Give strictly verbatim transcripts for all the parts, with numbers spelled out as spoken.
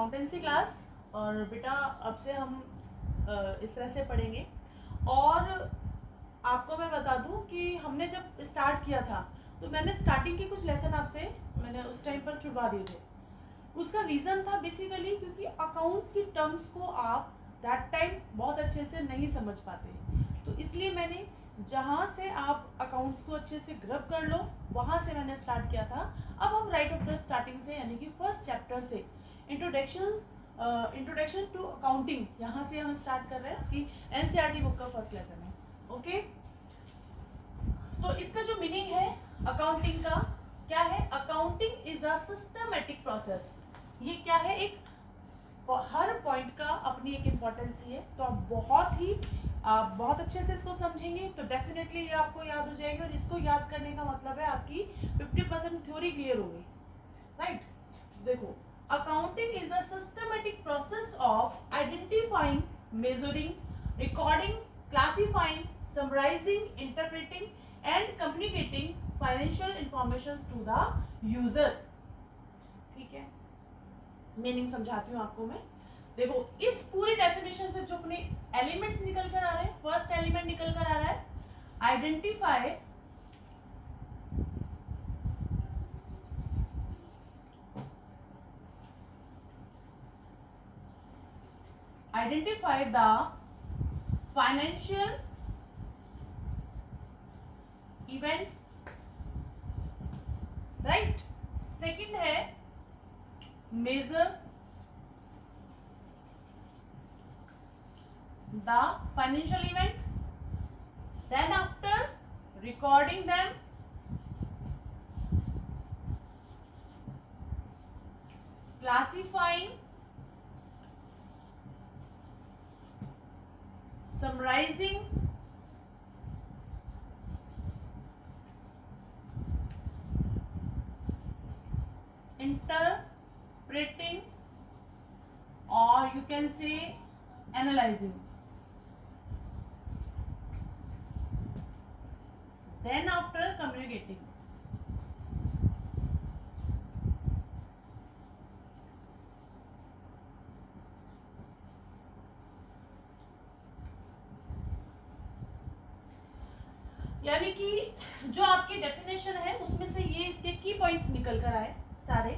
Accountancy class. और बेटा अब से हम इस तरह से पढ़ेंगे। और आपको मैं बता दूं कि हमने जब स्टार्ट किया था तो मैंने स्टार्टिंग के कुछ लेसन आपसे मैंने उस टाइम पर छुड़वा दिए थे। उसका रीज़न था बेसिकली क्योंकि अकाउंट्स की टर्म्स को आप दैट टाइम बहुत अच्छे से नहीं समझ पाते, तो इसलिए मैंने जहाँ से आप अकाउंट्स को अच्छे से ग्रब कर लो वहाँ से मैंने स्टार्ट किया था। अब हम राइट ऑफ द स्टार्टिंग से यानी कि फर्स्ट चैप्टर से इंट्रोडक्शन इंट्रोडक्शन टू अकाउंटिंग यहाँ से हम स्टार्ट कर रहे हैं कि एनसीईआरटी बुक का फर्स्ट लेसन है। ओके, तो इसका जो मीनिंग है अकाउंटिंग का क्या है? Accounting is a systematic process. ये क्या है? एक हर पॉइंट का अपनी एक इम्पोर्टेंस है, तो आप बहुत ही आप बहुत अच्छे से इसको समझेंगे तो डेफिनेटली ये आपको याद हो जाएगी। और इसको याद करने का मतलब है आपकी फिफ्टी परसेंट थ्योरी क्लियर होगी, राइट? देखो, accounting is a systematic process of identifying, measuring, recording, classifying, summarising, interpreting and communicating financial information to the user. ठीक है, मीनिंग समझाती हूँ आपको मैं। देखो, इस पूरी डेफिनेशन से जो अपने एलिमेंट्स निकल कर आ रहे हैं, फर्स्ट एलिमेंट निकल कर आ रहा है identify, identify the financial event, right? Second है measure the financial event, then after recording them, classifying, summarizing, interpreting, or you can say analyzing, then after communicating. यानी कि जो आपकी डेफिनेशन है उसमें से ये इसके की पॉइंट्स निकल कर आए सारे।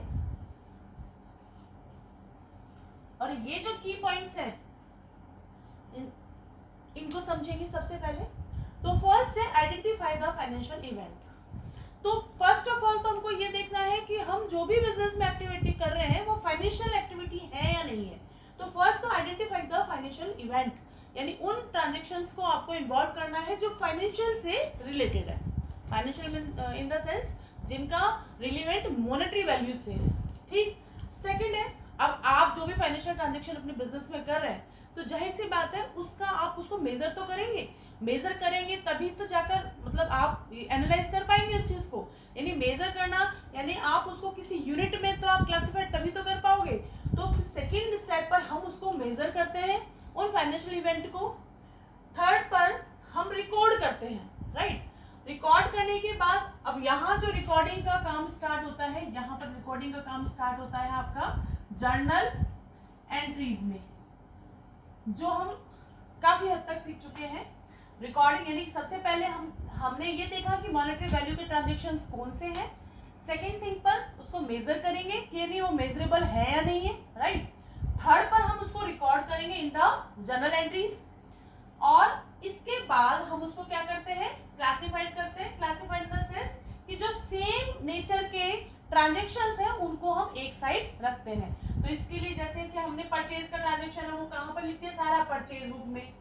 और ये जो की पॉइंट्स हैं इन, इनको समझेंगे सबसे पहले। तो फर्स्ट है आइडेंटिफाई द फाइनेंशियल इवेंट। तो फर्स्ट ऑफ ऑल तो हमको ये देखना है कि हम जो भी बिजनेस में एक्टिविटी कर रहे हैं वो फाइनेंशियल एक्टिविटी है या नहीं है। तो फर्स्ट तो आइडेंटिफाई द फाइनेंशियल इवेंट, यानी उन ट्रांजेक्शन्स को आपको इन्वॉल्व करना है जो फाइनेंशियल से रिलेटेड है। फाइनेंशियल इन द सेंस जिनका रिलेवेंट मॉनेटरी वैल्यू से है। ठीक, सेकेंड है, अब आप जो भी फाइनेंशियल ट्रांजेक्शन अपने बिजनेस में कर रहे हैं तो जाहिर सी बात है उसका आप उसको मेजर तो करेंगे। मेजर करेंगे तभी तो जाकर मतलब आप एनालाइज कर पाएंगे उस चीज़ को। यानी मेजर करना यानी आप उसको किसी यूनिट में तो आप क्लासिफाइड तभी तो कर पाओगे। तो सेकेंड स्टेप पर हम उसको मेजर करते हैं उन फाइनेंशियल इवेंट को। थर्ड पर हम रिकॉर्ड करते हैं, राइट? रिकॉर्ड करने के बाद अब यहाँ जो रिकॉर्डिंग का काम स्टार्ट होता है, यहाँ पर रिकॉर्डिंग का काम स्टार्ट होता है आपका जर्नल एंट्रीज में, जो हम काफी हद तक सीख चुके हैं। रिकॉर्डिंग यानी कि सबसे पहले हम हमने ये देखा कि मॉनेटरी वैल्यू के ट्रांजेक्शन्स कौन से हैं। सेकेंड थिंग पर उसको मेजर करेंगे कि नहीं वो मेजरेबल है या नहीं है, राइट? थर्ड पर हम उसको रिकॉर्ड करेंगे इन द जर्नल एंट्रीज। और इसके बाद हम उसको क्या करते हैं? क्लासिफाइड करते हैं। क्लासिफाइड इन द सेंस कि जो सेम नेचर के ट्रांजेक्शन्स हैं उनको हम एक साइड रखते हैं। तो इसके लिए जैसे कि हमने परचेज का ट्रांजेक्शन है वो कहाँ पर लिख दिया? सारा परचेज बुक में,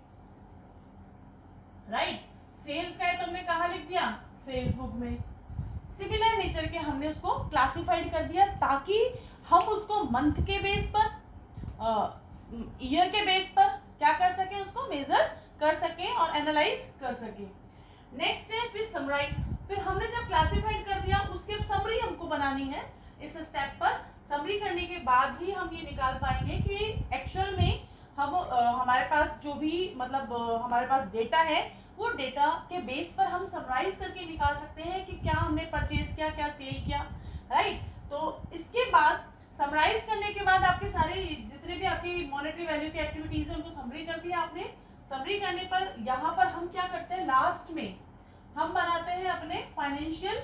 राइट? सेल्स का है तो हमने कहाँ लिख दिया? सेल्स बुक में। सिमिलर नेचर के हमने उसको क्लासिफाइड कर दिया ताकि हम उसको मंथ के बेस पर, ईयर के बेस पर क्या कर सके? उसको मेजर कर सके और एनालाइज कर सके। नेक्स्ट है फिर समराइज। फिर हमने जब क्लासिफाइड कर दिया उसके समरी हमको बनानी है। इस स्टेप पर समरी करने के बाद ही हम ये निकाल पाएंगे कि एक्चुअल में हम आ, हमारे पास जो भी मतलब आ, हमारे पास डेटा है वो डेटा के बेस पर हम समराइज करके निकाल सकते हैं कि क्या हमने परचेज किया, क्या सेल किया, राइट? तो इसके बाद समराइज करने के बाद आपके सारे जितने भी आपकी मॉनेटरी वैल्यू की एक्टिविटीज है उनको समरी कर दिया आपने। समरी करने पर यहाँ पर हम क्या करते हैं, लास्ट में हम बनाते हैं अपने फाइनेंशियल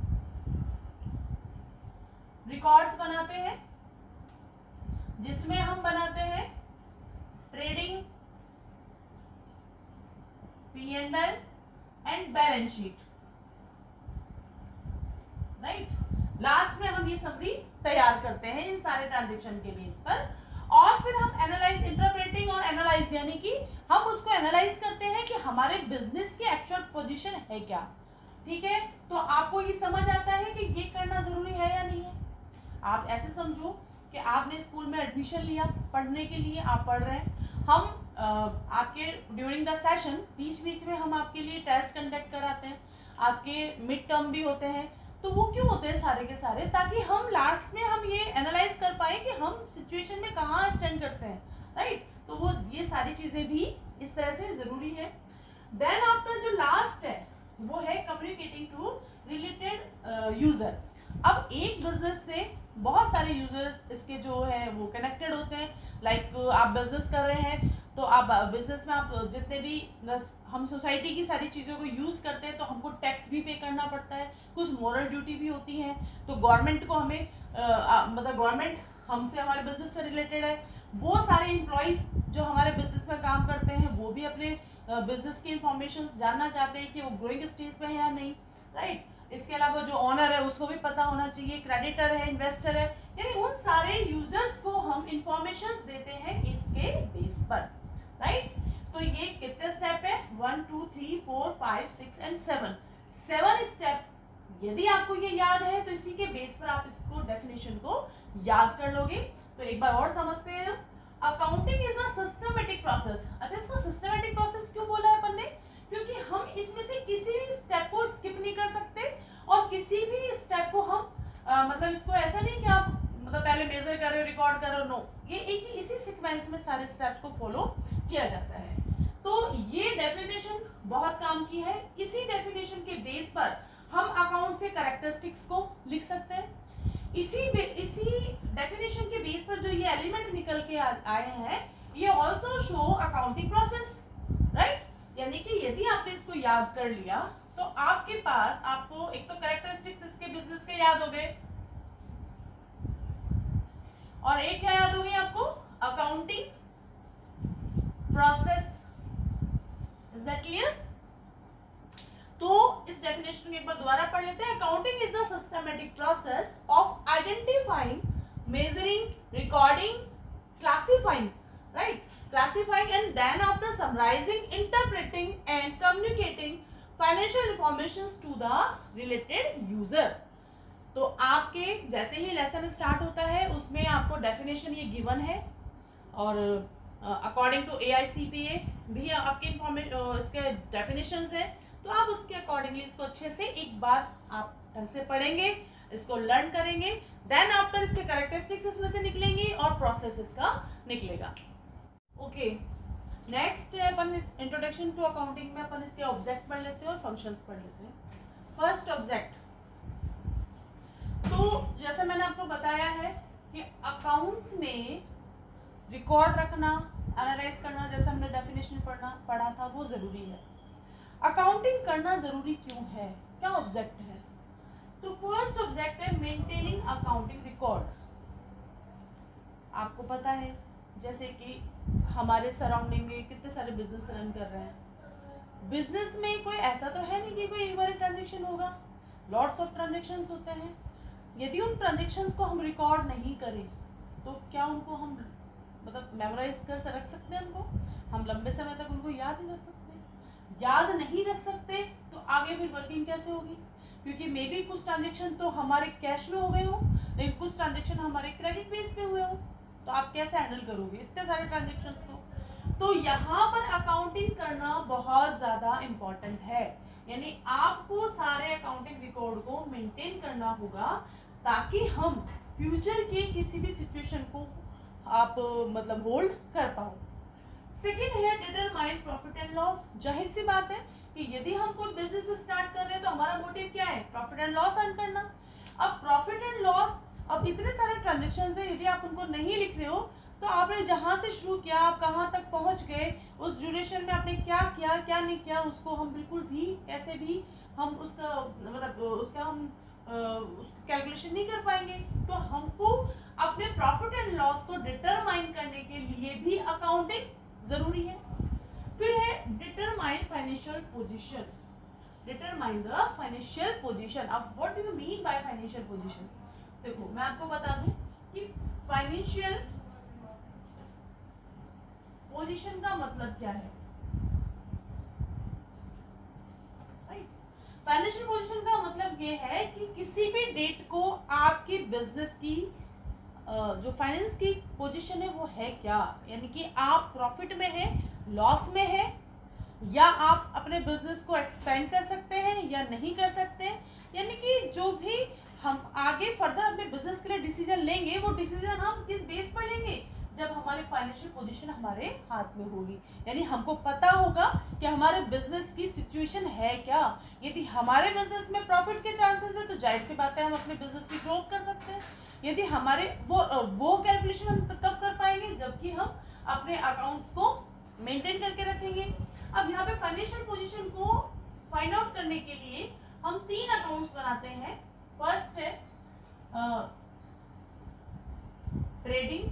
रिकॉर्ड्स बनाते हैं, जिसमें हम बनाते हैं trading, P and L and balance sheet, right. Last में हम ये समरी तैयार करते हैं इन सारे ट्रांजेक्शन के बेस पर, और फिर हम एनालाइज, इंटरप्रेटिंग और एनालाइज, यानी कि हम उसको एनालाइज करते हैं कि हमारे बिजनेस की एक्चुअल पोजीशन है क्या, ठीक है। तो आपको ये समझ आता है कि ये करना जरूरी है या नहीं है। आप ऐसे समझो कि आपने स्कूल में एडमिशन लिया, पढ़ने के लिए आप पढ़ रहे हैं, हम आ, आपके ड्यूरिंग द सेशन बीच बीच में हम आपके लिए टेस्ट कंडक्ट कराते हैं, आपके मिड टर्म भी होते हैं। तो वो क्यों होते हैं सारे के सारे, ताकि हम लास्ट में हम ये एनालाइज कर पाए कि हम सिचुएशन में कहाँ स्टैंड करते हैं, राइट। तो वो ये सारी चीज़ें भी इस तरह से ज़रूरी है। देन आफ्टर जो लास्ट है वो है कम्युनिकेटिंग टू रिलेटेड यूज़र। अब एक बिजनेस से बहुत सारे यूजर्स इसके जो है वो कनेक्टेड होते हैं। लाइक like, आप बिजनेस कर रहे हैं तो आप बिजनेस में आप जितने भी हम सोसाइटी की सारी चीज़ों को यूज़ करते हैं तो हमको टैक्स भी पे करना पड़ता है, कुछ मॉरल ड्यूटी भी होती है। तो गवर्नमेंट को हमें आ, मतलब गवर्नमेंट हमसे हमारे बिजनेस से रिलेटेड है, वो सारे एम्प्लॉयज़ जो हमारे बिजनेस में काम करते हैं वो भी अपने बिजनेस की इंफॉर्मेशन जानना चाहते हैं कि वो ग्रोइंग स्टेज पे है या नहीं, राइट। इसके अलावा जो ओनर है उसको भी पता होना चाहिए, क्रेडिटर है, इन्वेस्टर है, यानी उन सारे यूजर्स को हम इंफॉर्मेशंस देते हैं इसके बेस पर, राइट। तो ये कितने स्टेप है, one two three four five six and seven, seven step. यदि आपको ये याद है तो इसी के बेस पर आप इसको डेफिनेशन को याद कर लोगे। तो एक बार और समझते हैं हम। Accounting is a systematic process. अच्छा, इसको सिस्टमेटिक प्रोसेस क्यों बोला है अपन ने, क्योंकि हम इसमें से किसी भी स्टेप को स्किप नहीं कर सकते और किसी भी स्टेप को हम आ, मतलब इसको ऐसा नहीं कि आप मतलब पहले मेजर कर रहे हो, रिकॉर्ड कर रहे हो, नो, ये एक ही इसी सीक्वेंस में सारे स्टेप्स को फॉलो किया जाता है। तो ये डेफिनेशन बहुत काम की है। इसी डेफिनेशन के बेस पर हम अकाउंट से कैरेक्टरिस्टिक्स को लिख सकते हैं। इसी इसी डेफिनेशन के बेस पर जो ये एलिमेंट निकल के आए हैं, ये also show accounting process, right. यानी कि यदि आपने इसको याद कर लिया तो आपके पास आपको एक तो कैरेक्टरिस्टिक्स इसके बिजनेस के याद हो गए और एक क्या याद हो गई आपको, accounting process. Is that clear? तो इस डेफिनेशन को एक बार दोबारा पढ़ लेते हैं। Accounting is a systematic process of identifying, measuring, recording, classifying, right, classifying and then after summarizing, interpreting and communicating financial informations to the related user। तो आपके जैसे ही लेसन स्टार्ट होता है उसमें आपको डेफिनेशन ये गिवन है और according to A I C P A भी आपके इंफॉर्मेशन इसके डेफिनेशंस हैं, तो आप उसके अकॉर्डिंगली इसको अच्छे से एक बार आप ढंग से पढ़ेंगे, इसको लर्न करेंगे। देन आफ्टर इसके कैरेक्टरिस्टिक्स इसमें से निकलेंगी और प्रोसेस इसका निकलेगा। ओके, नेक्स्ट अपन इंट्रोडक्शन टू अकाउंटिंग में अपन इसके ऑब्जेक्ट पढ़ लेते हैं और फंक्शंस पढ़ लेते हैं। फर्स्ट ऑब्जेक्ट, तो जैसे मैंने आपको बताया है कि अकाउंट्स में रिकॉर्ड रखना, एनालाइज करना, जैसे हमने डेफिनेशन पढ़ना पढ़ा था, वो ज़रूरी है। अकाउंटिंग करना ज़रूरी क्यों है, क्या ऑब्जेक्ट है? तो फर्स्ट ऑब्जेक्ट है मेंटेनिंग अकाउंटिंग रिकॉर्ड। आपको पता है जैसे कि हमारे सराउंडिंग में कितने सारे बिजनेस रन कर रहे हैं। बिजनेस में कोई ऐसा तो है नहीं कि कोई एक बार ट्रांजेक्शन होगा, लॉट्स ऑफ ट्रांजेक्शन्स होते हैं। यदि उन ट्रांजेक्शन्स को हम रिकॉर्ड नहीं करें तो क्या उनको हम मतलब मेमोराइज कर रख सकते हैं? उनको हम लंबे समय तक उनको याद नहीं रख सकते। याद नहीं रख सकते तो आगे फिर वर्किंग कैसे होगी? क्योंकि मे बी कुछ ट्रांजेक्शन तो हमारे कैश में हो गए हो, लेकिन कुछ ट्रांजेक्शन हमारे क्रेडिट बेस पे हुए हो, तो आप कैसे हैंडल करोगे इतने सारे ट्रांजेक्शन्स को? तो यहाँ पर अकाउंटिंग करना बहुत ज़्यादा इम्पॉर्टेंट है। यानी आपको सारे अकाउंटिंग रिकॉर्ड को मेंटेन करना होगा ताकि हम फ्यूचर के किसी भी सिचुएशन को आप मतलब होल्ड कर पाओ। सेकेंड है डिटरमाइन प्रॉफिट एंड लॉस। जाहिर सी बात है कि यदि हम कोई बिजनेस स्टार्ट कर रहे हैं तो हमारा मोटिव क्या है? प्रॉफिट एंड लॉस अर्न करना। अब प्रॉफिट एंड लॉस अब इतने सारे ट्रांजेक्शन है, यदि आप उनको नहीं लिख रहे हो तो आपने जहाँ से शुरू किया आप कहाँ तक पहुँच गए, उस ड्यूरेशन में आपने क्या किया क्या नहीं किया, उसको हम बिल्कुल भी कैसे भी हम उसका मतलब उसका हम उसका कैलकुलेशन नहीं कर पाएंगे। तो हमको अपने प्रॉफिट एंड लॉस को डिटरमाइन करने के लिए भी अकाउंटिंग जरूरी है। फिर है determine financial position, determine the financial position. अब what do you mean by financial position? देखो मैं आपको बता दूं कि फाइनेंशियल पोजीशन का मतलब क्या है। फाइनेंशियल पोजीशन का मतलब ये है कि किसी भी डेट को आपकी बिजनेस की जो फाइनेंस की पोजीशन है वो है क्या, यानी कि आप प्रॉफिट में है, लॉस में है, या आप अपने बिजनेस को एक्सपेंड कर सकते हैं या नहीं कर सकते हैं। यानी कि जो भी हम आगे फर्दर अपने बिजनेस के लिए डिसीजन लेंगे वो डिसीजन हम किस बेस पर लेंगे, जब हमारी फाइनेंशियल पोजीशन हमारे हाथ में होगी। यानी हमको पता होगा कि हमारे बिजनेस की सिचुएशन है क्या। यदि हमारे बिजनेस में प्रॉफिट के चांसेस है तो जाहिर सी बात है हम अपने बिजनेस की ग्रोथ कर सकते हैं। यदि हमारे वो वो कैलकुलेशन हम कब कर पाएंगे, जबकि हम अपने अकाउंट्स को मेंटेन करके रखेंगे। अब यहाँ पे फाइनेंशियल पोजीशन को फाइंड आउट करने के लिए हम तीन अकाउंट्स बनाते हैं। फर्स्ट है trading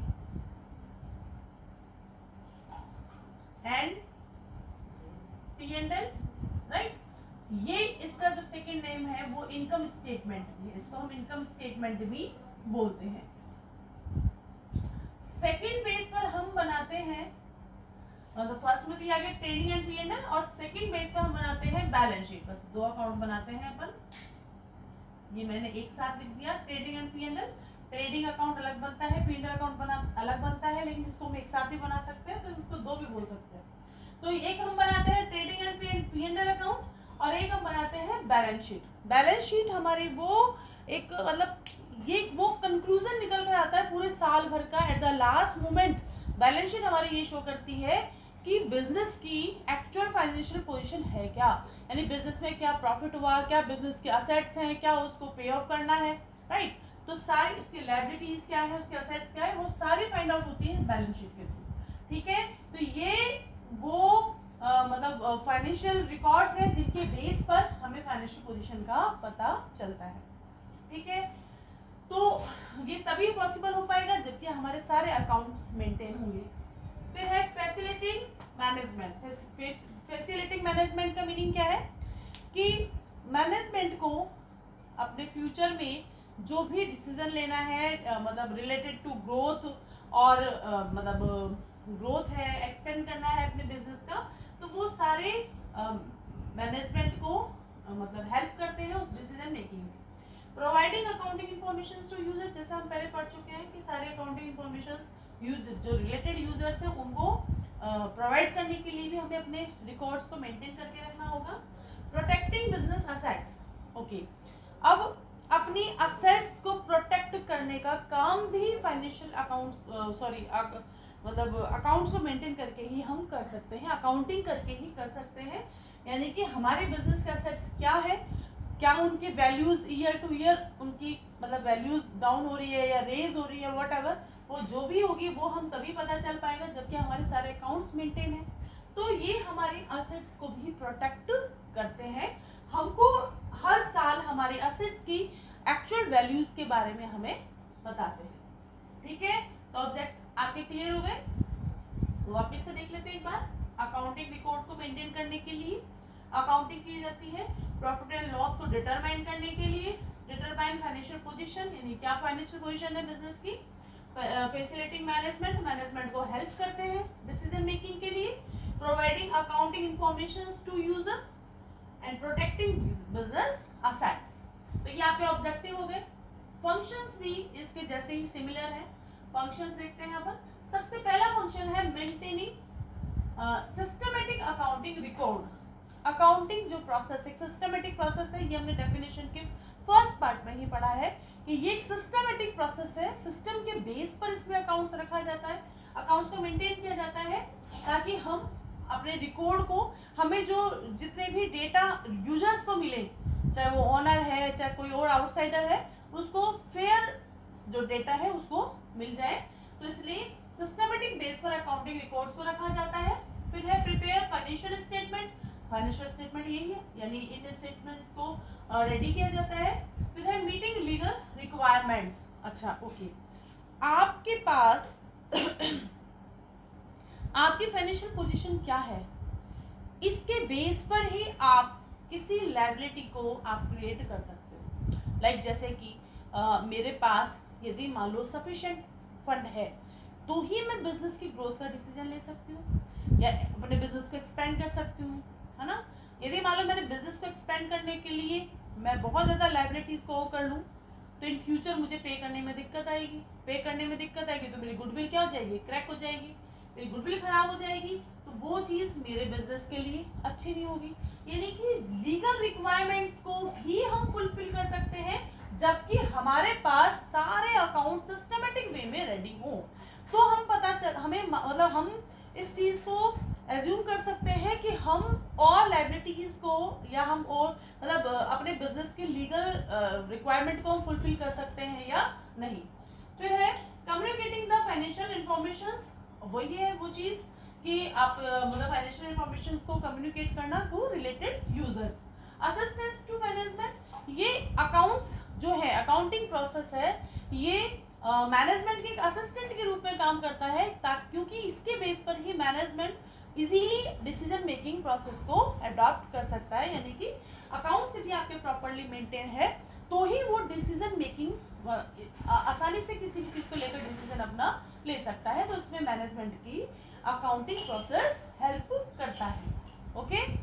and P and L, right. ये इसका जो सेकंड नेम है वो इनकम स्टेटमेंट है, इसको हम इनकम स्टेटमेंट भी बोलते हैं। सेकंड पेज पर हम बनाते हैं, तो फर्स्ट में तो आ गया trading and P and L, और सेकंड पेज पर हम बनाते हैं बैलेंस शीट। बस दो अकाउंट बनाते हैं अपन, ये मैंने एक साथ लिख दिया trading and P and L. Trading account अलग बनता है, पी एंड एल अकाउंट बना अलग बनता है, लेकिन इसको हम एक साथ ही बना सकते हैं, तो इसको दो भी बोल सकते हैं। तो एक हम बनाते हैं trading and P and L account, और एक हम बनाते हैं बैलेंस शीट। बैलेंस शीट हमारी वो एक मतलब ये वो कंक्लूजन निकल कर आता है पूरे साल भर का। At the last moment balance sheet हमारी ये शो करती है कि बिजनेस की एक्चुअल फाइनेंशियल पोजीशन है क्या, यानी बिजनेस में क्या प्रॉफिट हुआ, क्या बिजनेस के असेट्स हैं, क्या उसको पे ऑफ करना है, राइट। तो सारी उसकी लायबिलिटीज क्या है, उसके असेट्स क्या है, वो सारी फाइंड आउट होती है इस बैलेंस शीट के थ्रू, ठीक है। तो ये वो आ, मतलब फाइनेंशियल रिकॉर्ड्स हैं जिनके बेस पर हमें फाइनेंशियल पोजीशन का पता चलता है, ठीक है। तो ये तभी पॉसिबल हो पाएगा जबकि हमारे सारे अकाउंट्स मेंटेन होंगे। फिर है फैसिलिटिंग मैनेजमेंट। फैसिलिटिंग मैनेजमेंट का मीनिंग क्या है कि मैनेजमेंट को अपने फ्यूचर में जो भी डिसीजन लेना है आ, मतलब रिलेटेड टू ग्रोथ और आ, मतलब ग्रोथ है, एक्सपेंड करना है अपने बिजनेस का, तो वो सारे मैनेजमेंट को आ, मतलब हेल्प करते हैं उस डिसीजन मेकिंग में। Providing accounting information to user, जैसे हम पहले पढ़ चुके हैं कि सारे अकाउंटिंग इन्फॉर्मेशन यूज जो रिलेटेड यूजर्स हैं उनको प्रोवाइड uh, करने के लिए भी हमें अपने रिकॉर्ड्स को मेंटेन करके रखना होगा। Protecting business assets, okay. अब अपनी असेट्स को प्रोटेक्ट करने का काम भी फाइनेंशियल अकाउंट्स सॉरी मतलब अकाउंट्स को मेंटेन करके ही हम कर सकते हैं, अकाउंटिंग करके ही कर सकते हैं। यानी कि हमारे बिजनेस के असेट्स क्या है, क्या उनके वैल्यूज ईयर टू ईयर उनकी मतलब वैल्यूज डाउन हो रही है या रेज हो रही है, वॉट एवर वो जो भी होगी वो हम तभी पता चल पाएगा जबकि हमारे सारे अकाउंट्स मेंटेन है। तो ये हमारे असेट्स को भी प्रोटेक्ट करते हैं, हमको हर साल हमारे असेट्स की एक्चुअल वैल्यूज के बारे में हमें बताते हैं, ठीक है। तो ऑब्जेक्ट आपके क्लियर हो गए, तो वापस से देख लेते हैं एक बार। अकाउंटिंग रिकॉर्ड को मेंटेन करने के लिए अकाउंटिंग की जाती है, प्रॉफिट एंड लॉस को डिटरमाइन करने के लिए डिटरमाइन फाइनेंशियल पोजीशन, यानी क्या फाइनेंशियल पोजीशन है बिजनेस की। फैसिलिटिंग मैनेजमेंट, मैनेजमेंट को हेल्प करते हैं डिसीजन मेकिंग के लिए। Providing accounting information to user and protecting business assets. तो ये आपके ऑब्जेक्टिव हो गए। फंक्शंस भी इसके जैसे ही सिमिलर है। फंक्शंस देखते हैं अपन। सबसे पहला फंक्शन है maintaining systematic accounting record. Accounting जो प्रोसेस है, सिस्टमेटिक प्रोसेस है, ये हमने डेफिनेशन के फर्स्ट पार्ट में ही पढ़ा है कि ये एक सिस्टमेटिक प्रोसेस है। सिस्टम के बेस पर इसमें अकाउंट्स रखा जाता है, अकाउंट्स को मेंटेन किया जाता है ताकि हम अपने रिकॉर्ड को, हमें जो जितने भी डेटा यूजर्स को मिले, चाहे वो ओनर है चाहे कोई और आउटसाइडर है, उसको फेयर जो डेटा है उसको मिल जाए। तो इसलिए सिस्टमेटिक बेस पर अकाउंटिंग रिकॉर्ड्स को रखा जाता है। फिर है prepare financial statement, financial statement यही है, यानी इन स्टेटमेंट्स को रेडी किया जाता है। फिर है मीटिंग लीगल रिक्वायरमेंट्स। अच्छा ओके, आपके पास आपकी फाइनेंशियल पोजीशन क्या है, इसके बेस पर ही आप किसी लायबिलिटी को आप क्रिएट कर सकते हो। लाइक like जैसे कि आ, मेरे पास यदि मान लो सफिशिएंट फंड है तो ही मैं बिजनेस की ग्रोथ का डिसीजन ले सकती हूँ या अपने बिजनेस को एक्सपेंड कर सकती हूँ, है ना। यदि मान लो मैंने बिजनेस को एक्सपेंड करने के लिए मैं बहुत ज़्यादा लायबिलिटीज़ को कर लूँ तो इन फ्यूचर मुझे पे करने में दिक्कत आएगी। पे करने में दिक्कत आएगी तो मेरी गुडविल क्या हो जाएगी, क्रैक हो जाएगी, मेरी गुडविल खराब हो जाएगी, तो वो चीज़ मेरे बिजनेस के लिए अच्छी नहीं होगी। यानी कि लीगल रिक्वायरमेंट्स को भी हम फुलफिल कर सकते हैं जबकि हमारे पास सारे अकाउंट सिस्टमेटिक वे में रेडी हो। तो हम पता चल हमें मतलब हम इस चीज़ को एज्यूम कर सकते हैं कि हम और लायबिलिटीज को या हम और मतलब अपने बिजनेस के लीगल रिक्वायरमेंट को हम फुलफिल कर सकते हैं या नहीं। फिर है कम्युनिकेटिंग द फाइनेंशियल इंफॉर्मेशंस, वही है वो चीज़ कि आप मतलब फाइनेंशियल इंफॉर्मेशन को कम्युनिकेट करना to related users. Assistance to management, ये अकाउंट्स जो है अकाउंटिंग प्रोसेस है ये मैनेजमेंट uh, के एक असिस्टेंट के रूप में काम करता है ताकि क्योंकि इसके बेस पर ही management easily decision making process को अडॉप्ट कर सकता है। यानी कि अकाउंट्स यदि आपके प्रॉपर्ली मेंटेन है तो ही वो डिसीजन मेकिंग आसानी से किसी भी चीज़ को लेकर डिसीजन अपना ले सकता है। तो इसमें मैनेजमेंट की अकाउंटिंग प्रोसेस हेल्प करता है। ओके।